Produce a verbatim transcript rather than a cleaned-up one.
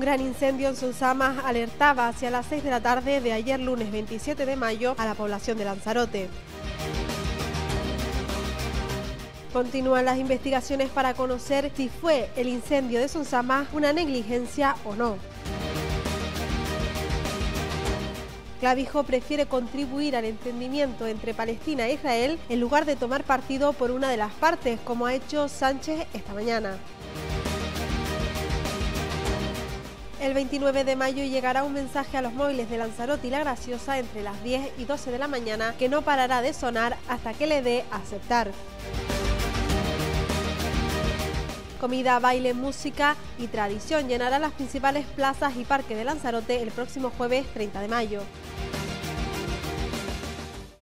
gran incendio en Sonsamas alertaba hacia las seis de la tarde de ayer lunes veintisiete de mayo a la población de Lanzarote. Continúan las investigaciones para conocer si fue el incendio de Sonsamas una negligencia o no. Clavijo prefiere contribuir al entendimiento entre Palestina e Israel en lugar de tomar partido por una de las partes, como ha hecho Sánchez esta mañana. El veintinueve de mayo llegará un mensaje a los móviles de Lanzarote y La Graciosa entre las diez y doce de la mañana que no parará de sonar hasta que le dé a aceptar. Comida, baile, música y tradición llenará las principales plazas y parques de Lanzarote el próximo jueves treinta de mayo.